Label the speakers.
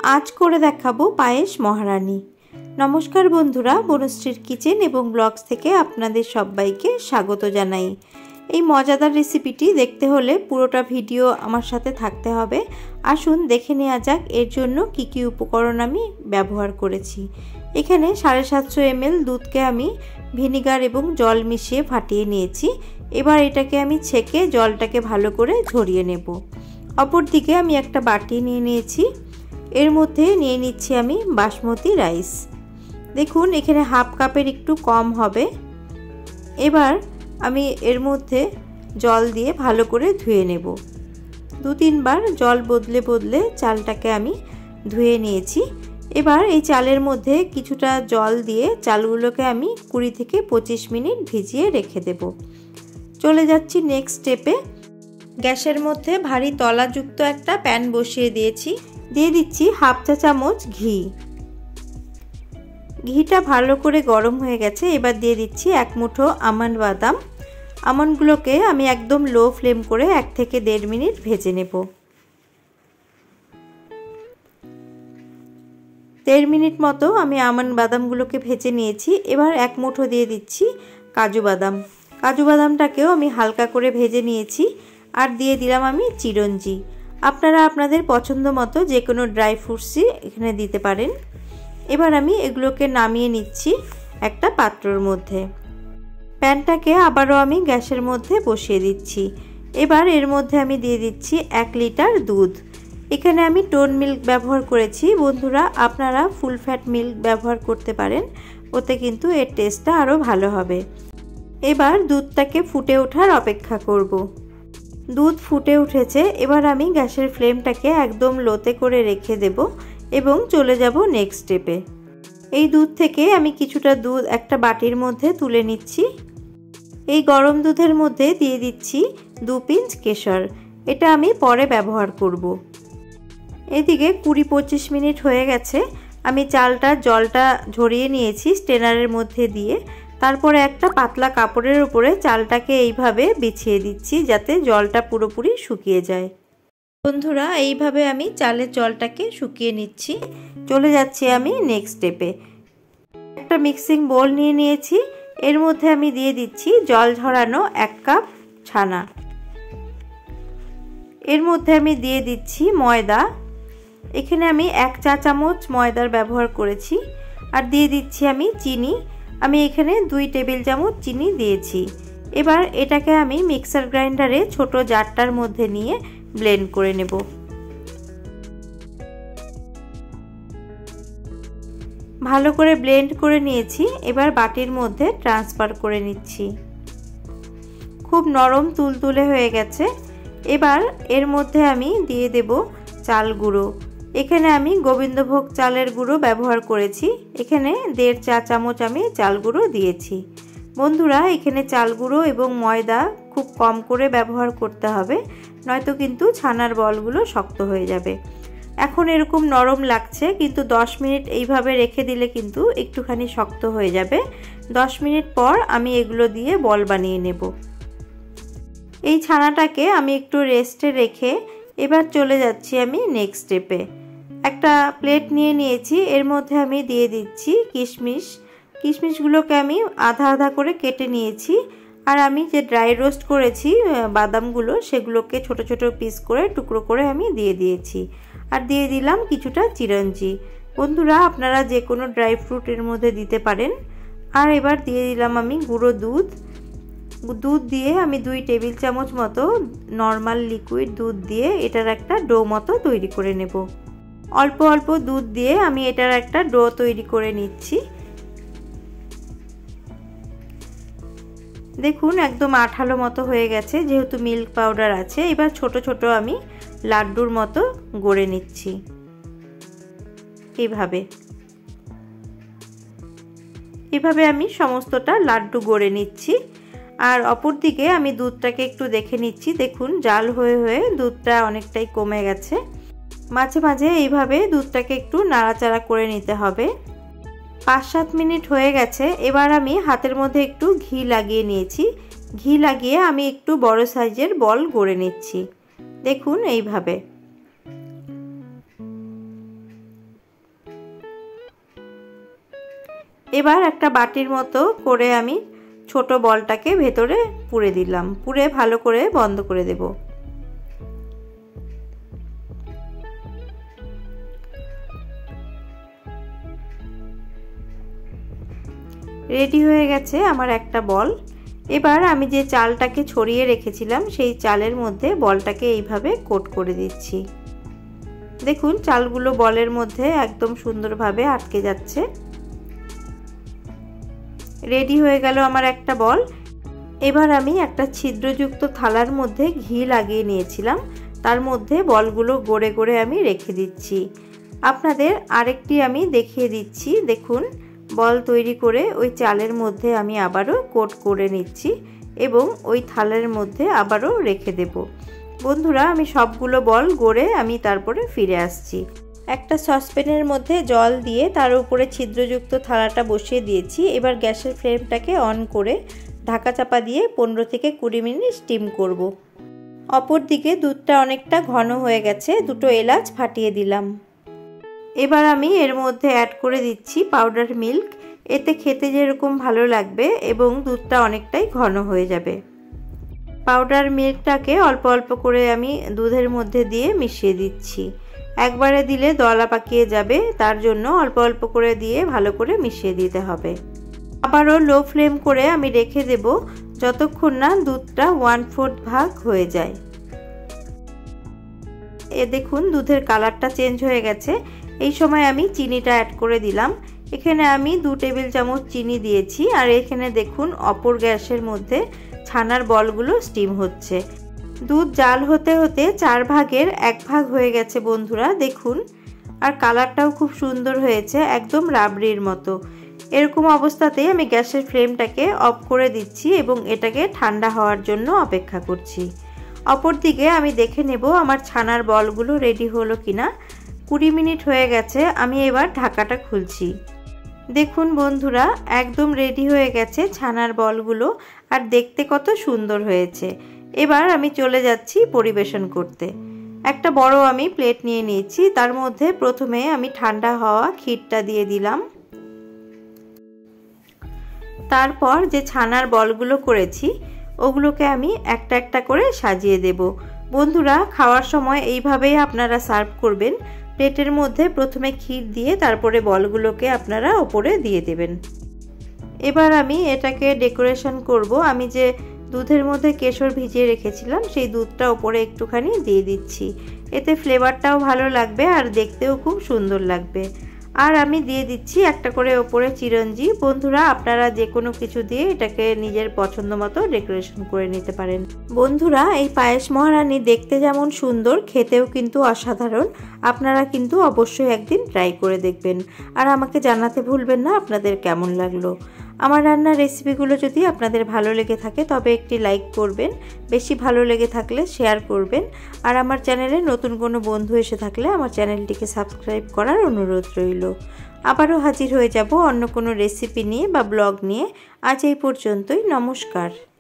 Speaker 1: आज করে দেখাবো পায়েস মহারানী। নমস্কার বন্ধুরা, বনশ্রীর কিচেন এবং ব্লগস থেকে আপনাদের সবাইকে স্বাগত জানাই। এই মজাদার রেসিপিটি দেখতে হলে পুরোটা ভিডিও আমার সাথে থাকতে হবে। আসুন দেখে নেওয়া যাক এর জন্য কি কি উপকরণ আমি ব্যবহার করেছি। এখানে 750 ml দুধকে আমি ভিনিগার এবং জল মিশিয়ে ফাটিয়ে নিয়েছি। এবার এটাকে আমি ছেঁকে জলটাকে ভালো করে ঝরিয়ে নেব। অপরদিকে আমি একটা বাটি নিয়ে নিয়েছি, এর মধ্যে নিয়ে নিচ্ছি আমি বাসমতি রাইস। দেখুন এখানে হাফ কাপের একটু কম হবে। এবার আমি এর মধ্যে জল দিয়ে ভালো করে ধুয়ে নেব। 2-3 বার জল বদলে বদলে চালটাকে আমি ধুয়ে নিয়েছি। এবার এই চালের মধ্যে কিছুটা জল দিয়ে চালগুলোকে আমি 20 থেকে 25 মিনিট ভিজিয়ে রেখে দেব। চলে যাচ্ছি নেক্সট স্টেপে। গ্যাসের মধ্যে ভারী তলাযুক্ত একটা প্যান বসিয়ে দিয়েছি। দিয়ে দিচ্ছি হাফ চা চামচ ঘি। ঘিটা ভালো করে গরম হয়ে গেছে। এবার দিয়ে দিচ্ছি 1 মুঠো আমন্ড বাদাম। আমন্ডগুলোকে আমি একদম লো ফ্লেম করে 1 থেকে 1.5 মিনিট ভেজে নেব। 1.5 মিনিট মতো আমি আমন্ড বাদামগুলোকে ভেজে নিয়েছি। এবার 1 মুঠো দিয়ে দিচ্ছি কাজু বাদাম। কাজু বাদামটাকেও আমি হালকা করে ভেজে নিয়েছি। আর দিয়ে দিলাম আমি চিরঞ্জি। আপনারা আপনাদের পছন্দ মতো যে কোনো ড্রাই ফ্রুটসই এখানে দিতে পারেন। এবার আমি এগুলোকে নামিয়ে নিচ্ছি একটা পাত্রের মধ্যে। প্যানটাকে আবারও আমি গ্যাসের মধ্যে বসিয়ে দিচ্ছি। এবার এর মধ্যে আমি দিয়ে দিচ্ছি 1 লিটার দুধ। এখানে আমি টোন মিল্ক ব্যবহার করেছি। বন্ধুরা আপনারা ফুল ফ্যাট মিল্ক ব্যবহার করতে পারেন, ওতে কিন্তু এর টেস্টটা আরও ভালো হবে। এবার দুধটাকে ফুটে ওঠার অপেক্ষা করব। দুধ ফুটে উঠেছে। এবার আমি গ্যাসের ফ্লেমটাকে একদম লোতে করে রেখে দেব এবং চলে যাব নেক্সট স্টেপে। এই দুধ থেকে আমি কিছুটা দুধ একটা বাটির মধ্যে তুলে নিচ্ছি। এই গরম দুধের মধ্যে দিয়ে দিচ্ছি 2 পিঞ্চ কেশর। এটা আমি পরে ব্যবহার করব। এদিকে 20-25 মিনিট হয়ে গেছে। আমি জলটা ঝরিয়ে নিয়েছি স্ট্রেনারের মধ্যে দিয়ে। তারপরে একটা পাতলা কাপড়ের উপরে চালটাকে এইভাবে বিছিয়ে দিচ্ছি যাতে জলটা পুরোপুরি শুকিয়ে যায়। বন্ধুরা এইভাবে আমি চালের জলটাকে শুকিয়ে নিচ্ছি। চলে যাচ্ছি আমি নেক্সট স্টেপে। একটা মিক্সিং বোল নিয়ে নিয়েছি। এর মধ্যে আমি দিয়ে দিচ্ছি জল ঝরানো 1 কাপ ছানা। এর মধ্যে আমি দিয়ে দিচ্ছি ময়দা। এখানে আমি 1 চা চামচ ময়দার ব্যবহার করেছি। আর দিয়ে দিচ্ছি আমি চিনি। আমি এখানে 2 টেবিল চামচ চিনি দিয়েছি। এবার এটাকে আমি মিক্সার গ্রাইন্ডারে ছোট জারটার মধ্যে নিয়ে ব্লেন্ড করে নেব। ভালো করে ব্লেন্ড করে নিয়েছি। এবার বাটির মধ্যে ট্রান্সফার করে নিচ্ছি। খুব নরম তুলতুলে হয়ে গেছে। এবার এর মধ্যে আমি দিয়ে দেব চাল গুঁড়ো। এখানে আমি গোবিন্দভোগ চালের গুঁড়ো ব্যবহার করেছি। এখানে 1.5 চা চামচ আমি চাল গুঁড়ো দিয়েছি। বন্ধুরা এখানে চাল গুঁড়ো এবং ময়দা খুব কম করে ব্যবহার করতে হবে, নয়তো কিন্তু ছানার বলগুলো শক্ত হয়ে যাবে। এখন এরকম নরম লাগছে, কিন্তু 10 মিনিট এইভাবে রেখে দিলে কিন্তু একটুখানি শক্ত হয়ে যাবে। 10 মিনিট পর আমি এগুলো দিয়ে বল বানিয়ে নেব। এই ছানাটাকে আমি একটু রেস্টে রেখে এবার চলে যাচ্ছি আমি নেক্সট স্টেপে। একটা প্লেট নিয়ে নিয়েছি। এর মধ্যে আমি দিয়ে দিচ্ছি কিশমিশ। কিশমিশগুলোকে আমি আধা আধা করে কেটে নিয়েছি। আর আমি যে ড্রাই রোস্ট করেছি বাদামগুলো, সেগুলোকে ছোট ছোট পিস করে টুকরো করে আমি দিয়ে দিয়েছি। আর দিয়ে দিলাম কিছুটা চিরঞ্জি। বন্ধুরা আপনারা যে কোনো ড্রাই ফ্রুট এর মধ্যে দিতে পারেন। আর এবার দিয়ে দিলাম আমি গুঁড়ো দুধ। দুধ দিয়ে আমি 2 টেবিল চামচ মতো নর্মাল লিকুইড দুধ দিয়ে এটার একটা ডো মতো তৈরি করে নেব। অল্প অল্প দুধ দিয়ে আমি এটার একটা ডো তৈরি করে নিচ্ছি। দেখুন একদম আঠালো মতো হয়ে গেছে, যেহেতু মিল্ক পাউডার আছে। এবার ছোট ছোট আমি লাড্ডুর মতো গড়ে নিচ্ছি। এভাবে আমি সমস্তটা লাড্ডু গড়ে নিচ্ছি। আর অপরদিকে আমি দুধটাকে একটু দেখে নিচ্ছি। দেখুন জাল হয়ে হয়ে দুধটা অনেকটাই কমে গেছে। মাঝে মাঝে এইভাবে দুধটাকে একটু নাড়াচাড়া করে নিতে হবে। 5-7 মিনিট হয়ে গেছে। এবার আমি হাতের মধ্যে একটু ঘি লাগিয়ে নিয়েছি। ঘি লাগিয়ে আমি একটু বড় সাইজের বল গড়ে নিচ্ছি। দেখুন এইভাবে। এবার একটা বাটির মতো করে আমি ছোট বলটাকে ভেতরে পুরে দিলাম, পুরে ভালো করে বন্ধ করে দেব। রেডি হয়ে গেছে আমার একটা বল। এবার আমি যে চালটাকে ছড়িয়ে রেখেছিলাম সেই চালের মধ্যে বলটাকে এইভাবে কোট করে দিচ্ছি। দেখুন চালগুলো বলের মধ্যে একদম সুন্দরভাবে আটকে যাচ্ছে। রেডি হয়ে গেল আমার একটা বল। এবার আমি একটা ছিদ্রযুক্ত থালার মধ্যে ঘি লাগিয়ে নিয়েছিলাম, তার মধ্যে বলগুলো গড়ে গড়ে আমি রেখে দিচ্ছি। আপনাদের আরেকটি আমি দেখিয়ে দিচ্ছি। দেখুন বল তৈরি করে ওই চালের মধ্যে আমি আবারও কোট করে নিচ্ছি এবং ওই থালার মধ্যে আবারও রেখে দেব। বন্ধুরা আমি সবগুলো বল গড়ে আমি তারপরে ফিরে আসছি। একটা সসপ্যানের মধ্যে জল দিয়ে তার উপরে ছিদ্রযুক্ত থালাটা বসিয়ে দিয়েছি। এবার গ্যাসের ফ্লেমটাকে অন করে ঢাকা চাপা দিয়ে 15 থেকে 20 মিনিট স্টিম করব। অপর দিকে দুধটা অনেকটা ঘন হয়ে গেছে, দুটো এলাচ ফাটিয়ে দিলাম। এবার আমি এর মধ্যে অ্যাড করে দিচ্ছি পাউডার মিল্ক। এতে খেতে যেরকম ভালো লাগবে এবং দুধটা অনেকটাই ঘন হয়ে যাবে। পাউডার মিল্কটাকে অল্প অল্প করে আমি দুধের মধ্যে দিয়ে মিশিয়ে দিচ্ছি। একবারে দিলে দলা পাকিয়ে যাবে, তার জন্য অল্প অল্প করে দিয়ে ভালো করে মিশিয়ে দিতে হবে। আবারও লো ফ্লেম করে আমি রেখে দেব যতক্ষণ না দুধটা 1/4 ভাগ হয়ে যায়। দেখুন দুধের কালারটা চেঞ্জ হয়ে গেছে। এই সময় আমি চিনিটা অ্যাড করে দিলাম। এখানে আমি 2 টেবিল চামচ চিনি দিয়েছি। আর এখানে দেখুন অপর গ্যাসের মধ্যে ছানার বলগুলো স্টিম হচ্ছে। দুধ জাল হতে হতে 4 ভাগের 1 ভাগ হয়ে গেছে বন্ধুরা, দেখুন। আর কালারটাও খুব সুন্দর হয়েছে, একদম রাবড়ির মতো। এরকম অবস্থাতেই আমি গ্যাসের ফ্লেমটাকে অফ করে দিচ্ছি এবং এটাকে ঠান্ডা হওয়ার জন্য অপেক্ষা করছি। অপরদিকে আমি দেখে নেব আমার ছানার বলগুলো রেডি হলো কিনা। 20 মিনিট হয়ে গেছে, আমি এবার ঢাকাটা খুলছি। দেখুন বন্ধুরা একদম রেডি হয়ে গেছে ছানার বলগুলো, আর দেখতে কত সুন্দর হয়েছে। এবার আমি চলে যাচ্ছি পরিবেশন করতে। একটা বড় আমি প্লেট নিয়ে নিয়েছি, তার মধ্যে প্রথমে আমি ঠান্ডা হওয়া ক্ষীরটা দিয়ে দিলাম। তারপর যে ছানার বলগুলো করেছি ওগুলোকে আমি একটা একটা করে সাজিয়ে দেব। বন্ধুরা খাওয়ার সময় এইভাবেই আপনারা সার্ভ করবেন। প্লেটের মধ্যে প্রথমে ক্ষীর দিয়ে তারপরে বলগুলোকে আপনারা ওপরে দিয়ে দেবেন। এবার আমি এটাকে ডেকোরেশন করব। আমি যে দুধের মধ্যে কেশর ভিজিয়ে রেখেছিলাম সেই দুধটা ওপরে একটুখানি দিয়ে দিচ্ছি। এতে ফ্লেভারটাও ভালো লাগবে আর দেখতেও খুব সুন্দর লাগবে। আর আমি দিয়ে দিচ্ছি একটা করে ওপরে চিরঞ্জি। বন্ধুরা আপনারা যে কোনো কিছু দিয়ে এটাকে নিজের পছন্দ মতো ডেকোরেশন করে নিতে পারেন। বন্ধুরা এই পায়েস মহারানী দেখতে যেমন সুন্দর, খেতেও কিন্তু অসাধারণ। আপনারা কিন্তু অবশ্যই একদিন ট্রাই করে দেখবেন আর আমাকে জানাতে ভুলবেন না আপনাদের কেমন লাগলো। আমার রান্নার রেসিপিগুলো যদি আপনাদের ভালো লেগে থাকে তবে একটি লাইক করবেন, বেশি ভালো লেগে থাকলে শেয়ার করবেন। আর আমার চ্যানেলে নতুন কোনো বন্ধু এসে থাকলে আমার চ্যানেলটিকে সাবস্ক্রাইব করার অনুরোধ রইল। আবারও হাজির হয়ে যাব অন্য কোনো রেসিপি নিয়ে বা ব্লগ নিয়ে। আজ এই পর্যন্তই, নমস্কার।